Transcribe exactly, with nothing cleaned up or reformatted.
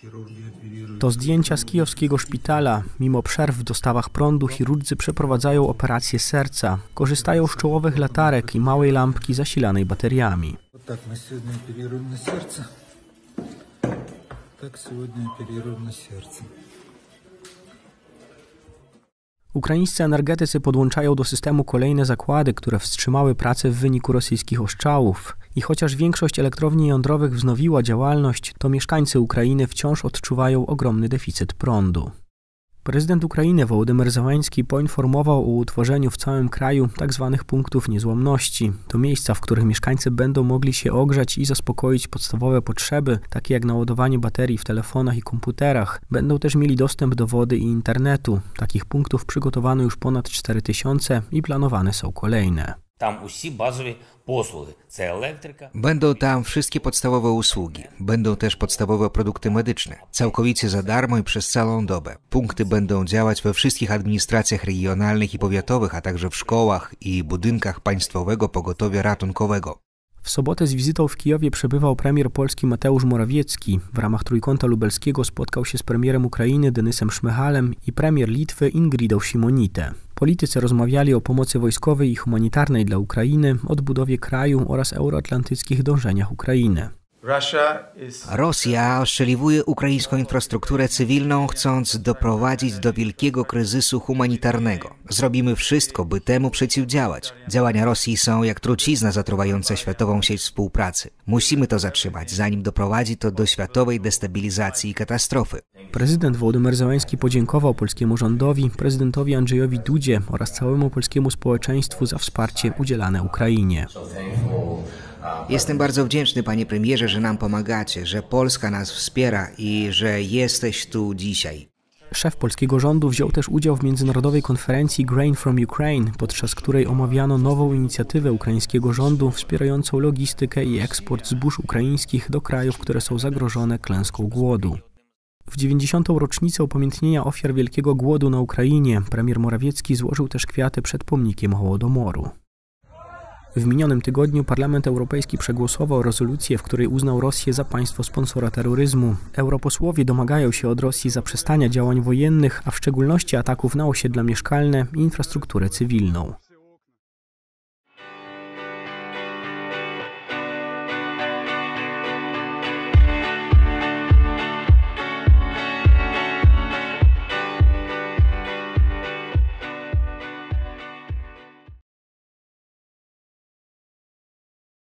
To zdjęcia z kijowskiego szpitala. Mimo przerw w dostawach prądu chirurdzy przeprowadzają operację serca. Korzystają z czołowych latarek i małej lampki zasilanej bateriami. Tak, na сегодня перерыв на сердце. Tak, сегодня перерыв на сердце. Ukraińscy energetycy podłączają do systemu kolejne zakłady, które wstrzymały pracę w wyniku rosyjskich ostrzałów. I chociaż większość elektrowni jądrowych wznowiła działalność, to mieszkańcy Ukrainy wciąż odczuwają ogromny deficyt prądu. Prezydent Ukrainy Wołodymyr Zełenski poinformował o utworzeniu w całym kraju tzw. punktów niezłomności. To miejsca, w których mieszkańcy będą mogli się ogrzać i zaspokoić podstawowe potrzeby, takie jak naładowanie baterii w telefonach i komputerach. Będą też mieli dostęp do wody i internetu. Takich punktów przygotowano już ponad cztery tysiące i planowane są kolejne. Tam усі базові послуги. Це електрика. Będą tam wszystkie podstawowe usługi. Będą też podstawowe produkty medyczne. Całkowicie za darmo i przez całą dobę. Punkty będą działać we wszystkich administracjach regionalnych i powiatowych, a także w szkołach i budynkach Państwowego Pogotowia Ratunkowego. W sobotę z wizytą w Kijowie przebywał premier Polski Mateusz Morawiecki. W ramach Trójkąta Lubelskiego spotkał się z premierem Ukrainy Denysem Szmyhalem i premier Litwy Ingridą Simonite. Politycy rozmawiali o pomocy wojskowej i humanitarnej dla Ukrainy, odbudowie kraju oraz euroatlantyckich dążeniach Ukrainy. Rosja oszczeliwuje ukraińską infrastrukturę cywilną, chcąc doprowadzić do wielkiego kryzysu humanitarnego. Zrobimy wszystko, by temu przeciwdziałać. Działania Rosji są jak trucizna zatruwająca światową sieć współpracy. Musimy to zatrzymać, zanim doprowadzi to do światowej destabilizacji i katastrofy. Prezydent Wołodymyr Zełenski podziękował polskiemu rządowi, prezydentowi Andrzejowi Dudzie oraz całemu polskiemu społeczeństwu za wsparcie udzielane Ukrainie. Jestem bardzo wdzięczny, panie premierze, że nam pomagacie, że Polska nas wspiera i że jesteś tu dzisiaj. Szef polskiego rządu wziął też udział w międzynarodowej konferencji Grain from Ukraine, podczas której omawiano nową inicjatywę ukraińskiego rządu wspierającą logistykę i eksport zbóż ukraińskich do krajów, które są zagrożone klęską głodu. W dziewięćdziesiątą rocznicę upamiętnienia ofiar Wielkiego Głodu na Ukrainie premier Morawiecki złożył też kwiaty przed pomnikiem Hołodomoru. W minionym tygodniu Parlament Europejski przegłosował rezolucję, w której uznał Rosję za państwo sponsora terroryzmu. Europosłowie domagają się od Rosji zaprzestania działań wojennych, a w szczególności ataków na osiedla mieszkalne i infrastrukturę cywilną.